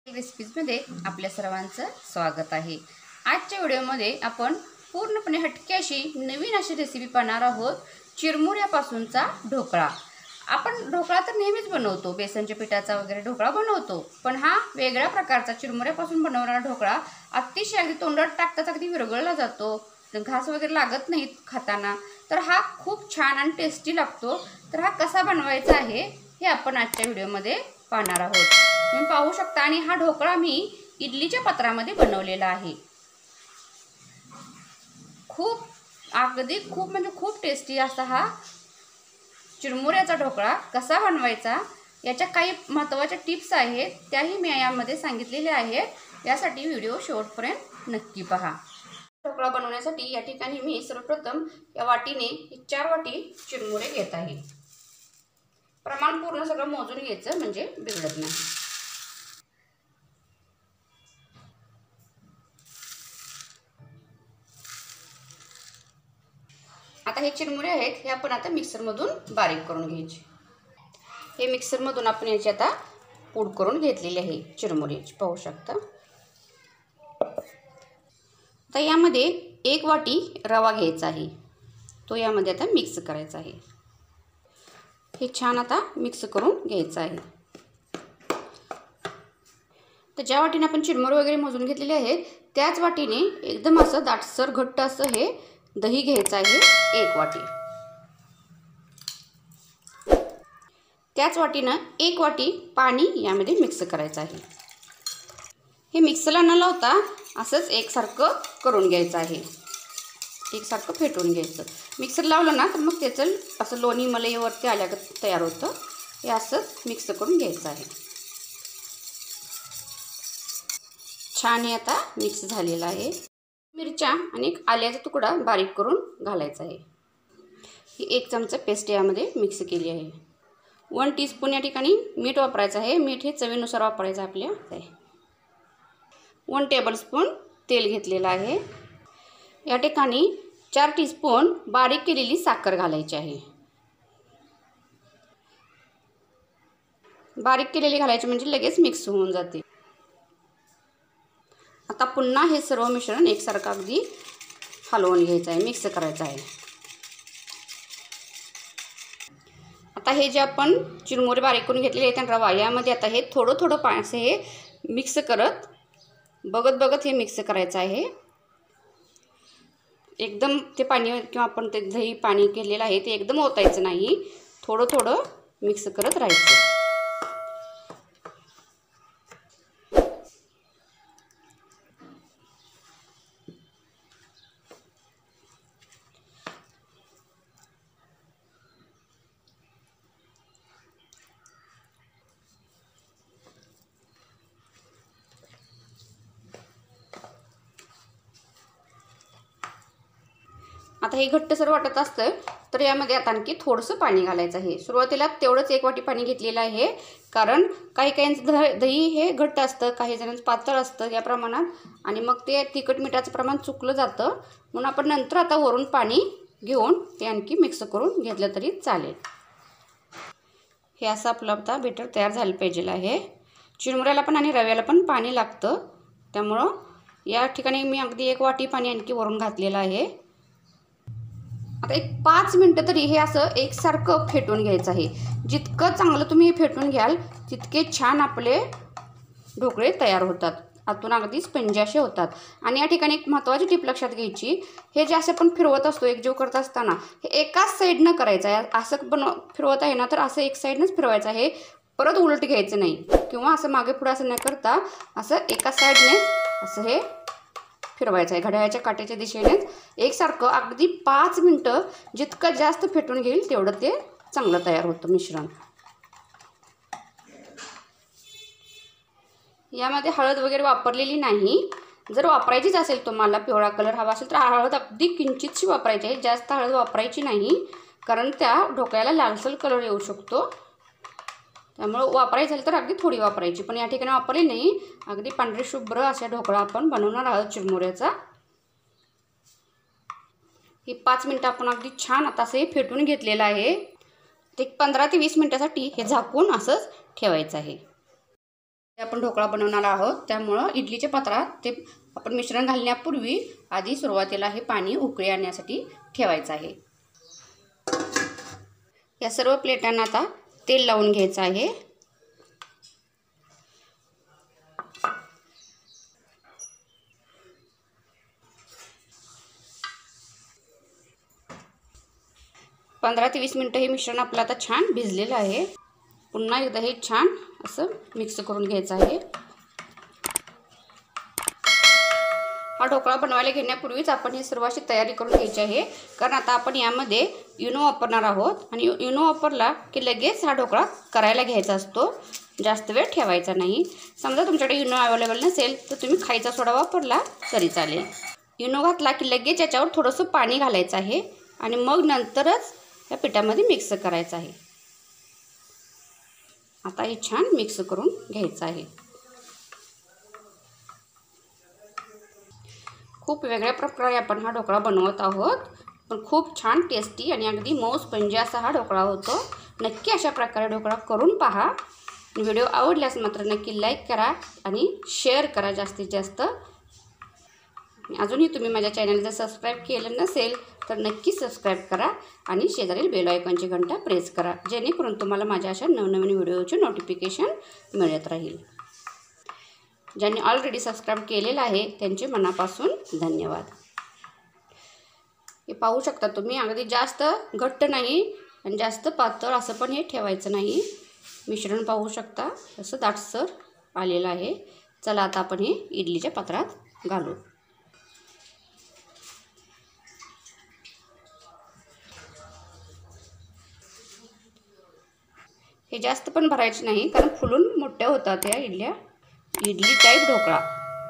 रेसिपीजमध्ये आपल्या सर्वांचं स्वागत आहे। आजच्या व्हिडिओमध्ये आपण पूर्णपणे हटके अशी नवीन अशी रेसिपी पाहणार आहोत। चिरमुऱ्यापासूनचा ढोकळा। आपण ढोकळा तर नेहमीच बनवतो, बेसनच्या पिठाचा वगैरे ढोकळा बनवतो, पण हा वेगळ्या प्रकारचा चिरमुऱ्यापासून बनवणारा ढोकळा अतिशय अगदी तोंडात टाकताच अगदी विरघळला जातो, घास वगैरे लागत नाहीत खाताना। तर हा खूप छान आणि टेस्टी लागतो। तर हा कसा बनवायचा आहे हे आपण आजच्या व्हिडिओमध्ये पाहणार आहोत। तुम्ही पाहू शकता। आणि हा ढोकळा मी इडलीच्या पात्रामध्ये बनवलेला आहे। खूप म्हणजे खूप टेस्टी असा हा चिरमुऱ्याचा ढोकळा कसा बनवायचा याच्या काही महत्त्वाच्या टिप्स आहेत, त्याही मी यामध्ये सांगितलेल्या आहेत। यासाठी व्हिडिओ शेवटपर्यंत नक्की पहा। ढोकळा बनवण्यासाठी या ठिकाणी मी सर्वप्रथम या वाटीने 4 वाटी चिरमुरे घेत आहे। प्रमाण पूर्ण सगळं मोजून घ्यायचं म्हणजे बिघडत नाही। आता हे चिरमुरे आहेत, हे आपण आता मिक्सर मधून बारीक करून घ्यायचे। हे मिक्सर मधून आपण याची आता पूड करून घेतलेली आहे चिरमुऱ्याची, पाहू शकता। आता यामध्ये 1 वाटी रवा घ्यायचा आहे, तो यामध्ये आता मिक्स करायचा आहे। हे छान आता मिक्स करून घ्यायचं आहे। तर ज्या वाटीने आपण चिरमुरे वगैरे मोजून घेतलेले आहेत त्याच वाटीने एकदम असं दाटसर घट्ट असं हे दही घ्यायचं आहे 1 वाटी। त्याच वाटीने 1 वाटी पाणी यामध्ये मिक्स करायचं आहे। हे मिक्सरला न लावता असंच एकसारखं करून घ्यायचं आहे, एकसारखं फेटून घ्यायचं। मिक्सर लावलं ना तर मग त्याचं असं लोणी मलईवरती आल्यागत तयार होतं। हे असंच मिक्स करून घ्यायचं आहे। छान हे आता मिक्स झालेलं आहे। मिरच्या आणि आल्याचा तुकडा बारीक करून घालायचा आहे। ही 1 चमचा पेस्ट यामध्ये मिक्स केली आहे। 1 टीस्पून या ठिकाणी मीठ वापरायचं आहे। मीठ हे चवीनुसार वापरायचं आपल्या आहे। 1 टेबलस्पून तेल घेतलेलं आहे। या ठिकाणी 4 टीस्पून बारीक केलेली साखर घालायची आहे। बारीक केलेली घालायची म्हणजे लगेच मिक्स होऊन जाते। आता पुन्हा हे सर्व मिश्रण एकसारखं अगदी हलवून घ्यायचं आहे, मिक्स करायचं आहे। आता हे जे आपण चिरमुरे बारीक करून घेतलेले आहेत आणि रवा यामध्ये आता हे थोडं पाणी असं हे मिक्स करत बघत हे मिक्स करायचं आहे। एकदम ते पाणी किंवा आपण ते दही पाणी केलेलं आहे ते एकदम ओतायचं नाही, थोडं मिक्स करत राहायचं। आता हे घट्टसर वाटत असतं तर यामध्ये आता आणखी थोडंसं पाणी घालायचं आहे। सुरुवातीला तेवढंच 1 वाटी पाणी घेतलेलं आहे, कारण काही दही हे घट्ट असतं, काही जणांचं पातळ असतं या प्रमाणात, आणि मग ते तिखट मिठाचं प्रमाण चुकलं जातं। म्हणून आपण नंतर आता वरून पाणी घेऊन ते आणखी मिक्स करून घेतलं तरी चालेल। हे असं आपलं आता बेटर तयार झालं पाहिजे आहे। चिरमुऱ्याला पण आणि रव्याला पण पाणी लागतं, त्यामुळं या ठिकाणी मी अगदी 1 वाटी पाणी आणखी वरून घातलेलं आहे। आता 5 मिनिटं तरी हे असं एकसारखं फेटून घ्यायचं आहे। जितकं चांगलं तुम्ही फेटून घ्याल तितके छान आपले ढोकळे तयार होतात, आतून अगदी स्पंजी असे होतात। आणि या ठिकाणी एक महत्त्वाची टिप लक्षात घ्यायची, हे जे असं आपण फिरवत असतो एकजीव करत असताना हे एकाच साईडनं करायचं आहे। असं फिरवत आहे ना तर असं एक साईडनंच फिरवायचं आहे, परत उलट घ्यायचं नाही किंवा असं मागे पुढे असं न करता असं एका साईडने असं हे फिरवायचं आहे, घड्याळाच्या काट्याच्या दिशेनेच एकसारखं अगदी 5 मिनिटं। जितकं जास्त फेटून घेईल तेवढं ते चांगलं तयार होतं मिश्रण। यामध्ये हळद वगैरे वापरलेली नाही। जर वापरायचीच असेल तुम्हाला पिवळा कलर हवा असेल तर हळद अगदी किंचितशी वापरायची आहे, जास्त हळद वापरायची नाही, कारण त्या ढोकळ्याला लालसर कलर येऊ शकतो। त्यामुळे वापरायचं झालं तर अगदी थोडी वापरायची, पण या ठिकाणी वापरली नाही। अगदी पांढरे शुभ्र असा ढोकळा आपण बनवणार आहोत चिरमुऱ्याचा। हे 5 मिनिटं आपण अगदी छान आता असं हे फेटून घेतलेलं आहे। ते 15 ते 20 मिनिटासाठी हे झाकून असंच ठेवायचं आहे। आपण ढोकळा बनवणार आहोत, त्यामुळं इडलीच्या पात्रात ते आपण मिश्रण घालण्यापूर्वी आधी सुरुवातीला हे पाणी उकळी आणण्यासाठी ठेवायचं आहे. या सर्व प्लेटांना आता तेल लावून घ्यायचं आहे. पंधरा ते 20 मिनिटं हे मिश्रण आपलं आता छान भिजलेलं आहे. पुन्हा एकदा हे छान असं मिक्स करून घ्यायचं आहे. हा ढोकळा बनवायला घेण्यापूर्वीच आपण ही सर्व अशी तयारी करून घ्यायची आहे, कारण आता आपण यामध्ये इनो वापरणार आहोत आणि इनो वापरला की लगेच हा ढोकळा करायला घ्यायचा असतो, जास्त वेळ ठेवायचा नाही. समजा तुमच्याकडे इनो अवेलेबल नसेल तर तुम्ही खायचा सोडा वापरला तरी चालेल. इनो घातला की लगेच याच्यावर थोडंसं पाणी घालायचं आहे आणि मग नंतरच या पिठामध्ये मिक्स करायचं आहे. आता हे छान मिक्स करून घ्यायचं आहे. खूप वेगळ्या प्रकारे आपण हा ढोकळा बनवत आहोत, पण खूप छान टेस्टी आणि अगदी मऊ स्पंजी असा हा ढोकळा होतो. नक्की अशा प्रकारे ढोकळा करून पहा. व्हिडिओ आवडल्यास मात्र नक्की लाईक करा आणि शेअर करा जास्तीत जास्त. अजूनही तुम्ही माझ्या चॅनलला सबस्क्राईब केलं नसेल तर नक्की सबस्क्राईब करा आणि शेजारील बेल आयकॉनची घंटा प्रेस करा, जेणेकरून तुम्हाला माझ्या अशा नवनवीन व्हिडिओचे नोटिफिकेशन मिळत राहील. ज्यांनी ऑलरेडी सबस्क्राईब केलेलं आहे त्यांचे मनापासून धन्यवाद. हे पाहू शकता तुम्ही, अगदी जास्त घट्ट नाही आणि जास्त पातळ असं पण हे ठेवायचं नाही. मिश्रण पाहू शकता असं दाटसर आलेलं आहे. चला आता आपण हे इडलीच्या पात्रात घालू. हे जास्त पण भरायचे नाही, कारण फुलून मोठ्या होतात या इडल्या. इडली टाईप ढोकळा.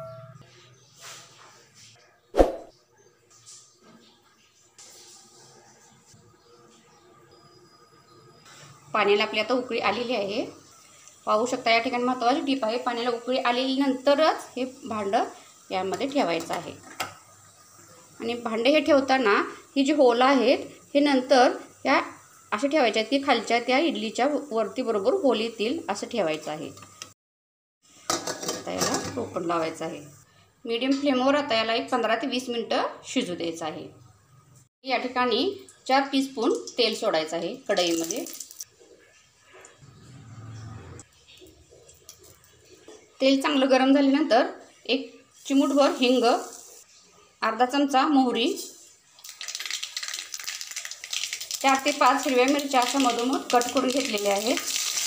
पाण्याला आपली आता उकळी आलेली आहे. पाहू शकता या ठिकाणी महत्त्वाची टीप आहे, पाण्याला उकळी आल्यानंतरच हे भांडं यामध्ये ठेवायचं आहे. आणि भांडे हे ठेवताना ही जी होलं आहेत हे नंतर या असे ठेवायचे आहेत की खालच्या त्या इडलीच्या वरती बरोबर होल येतील असं ठेवायचं आहे. आता याला टोपण लावायचं आहे. मीडियम फ्लेमवर आता याला एक 15 ते 20 मिनिटं शिजू द्यायचं आहे. या ठिकाणी 4 टीस्पून तेल सोडायचं आहे कढईमध्ये. तेल चांगलं गरम झाल्यानंतर एक चिमूटभर हिंग, अर्धा चमचा मोहरी, 4 ते 5 हिरव्या मिरच्या अशा मधोमध कट करून घेतलेल्या आहेत.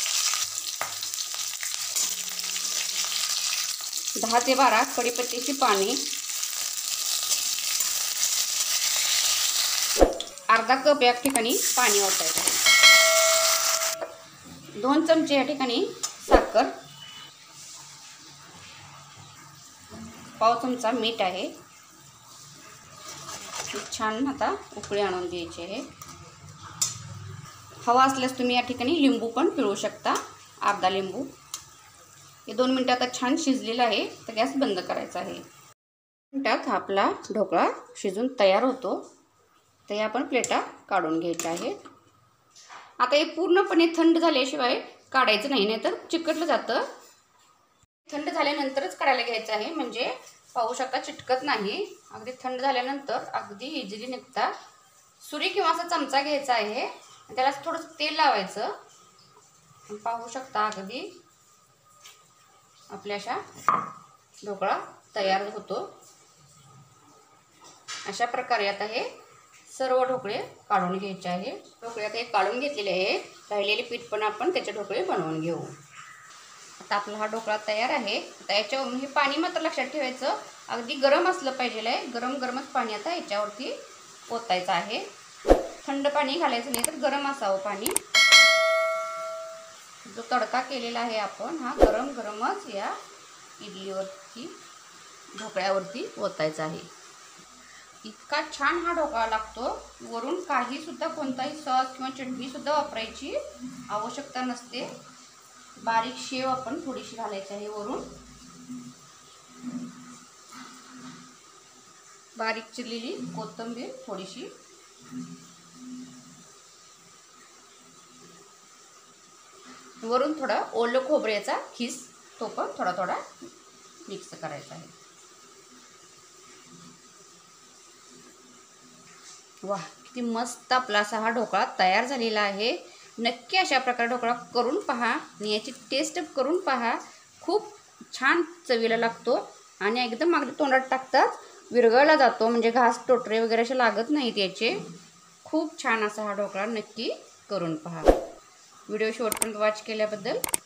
10 ते 12 कढीपत्त्याची पाने, अर्धा कप या ठिकाणी पाणी ओतायचं आहे. 2 चमचे या ठिकाणी साखर, पाव चमचा मीठ आहे. छान आता उकळी आणून द्यायची आहे. हवा असल्यास तुम्ही या ठिकाणी लिंबू पण पिळू शकता, अर्धा लिंबू. हे 2 मिनिटं आता छान शिजलेलं आहे, तर गॅस बंद करायचा आहे. मिनिटात आपला ढोकळा शिजून तयार होतो. तर हे आपण प्लेटा काढून घ्यायच्या आहेत. आता हे पूर्णपणे थंड झाल्याशिवाय काढायचं नाही, नाहीतर चिकटलं जातं. थंड झाल्यानंतरच काढायला घ्यायचं आहे, म्हणजे पाहू शकता चिटकत नाही. अगदी थंड झाल्यानंतर अगदी इझिली निघतात. सुरी किंवा असा चमचा घ्यायचा आहे, त्याला थोडंसं तेल लावायचं. पाहू शकता अगदी आपल्या अशा ढोकळा तयार होतो. अशा प्रकारे आता हे सर्व ढोकळे काढून घ्यायचे आहे. ढोकळे आता हे काढून घेतलेले आहे. राहिलेले पीठ पण आपण त्याचे ढोकळे बनवून घेऊ. आता आपला हा ढोकळा तयार आहे. आता याच्यावर हे पाणी मात्र लक्षात ठेवायचं, अगदी गरम असलं पाहिजे आहे. गरमच पाणी आता याच्यावरती ओतायचं आहे. थंड पाणी घालायचं नाही, तर गरम असावं पाणी. जो तडका केलेला आहे आपण हा गरमच या इडलीवरती ढोकळ्यावरती ओतायचा आहे. इतका छान हा ढोकळा लागतो. वरून काही सुद्धा कोणताही सॉस किंवा चटणी सुद्धा वापरायची आवश्यकता नसते. बारीक शेव आपण थोडीशी घालायची आहे वरून. बारीक चिरलेली कोथिंबीर थोडीशी. वरून थोडा ओलं खोबऱ्याचा खीस तो पण थोडा थोडा मिक्स करायचा आहे. वाह, किती मस्त आपला असा हा ढोकळा तयार झालेला आहे. नक्की अशा प्रकारे ढोकळा करून पहा आणि याची टेस्ट करून पहा. खूप छान चवीला लागतो आणि एकदम अगदी तोंडात टाकताच विरघळला जातो, म्हणजे घास टोटरे वगैरे असे लागत नाहीत याचे. खूप छान असा हा ढोकळा नक्की करून पहा. व्हिडिओ शेवटपर्यंत वॉच केल्याबद्दल